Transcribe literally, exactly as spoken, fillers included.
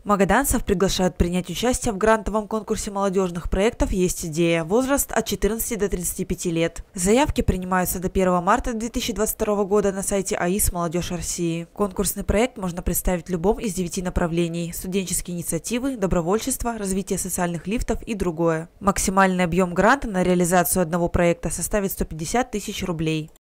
Магаданцев приглашают принять участие в грантовом конкурсе молодежных проектов «Есть идея». Возраст от четырнадцати до тридцати пяти лет. Заявки принимаются до первого марта две тысячи двадцать второго года на сайте АИС «Молодежь России». Конкурсный проект можно представить в любом из девяти направлений – студенческие инициативы, добровольчество, развитие социальных лифтов и другое. Максимальный объем гранта на реализацию одного проекта составит сто пятьдесят тысяч рублей.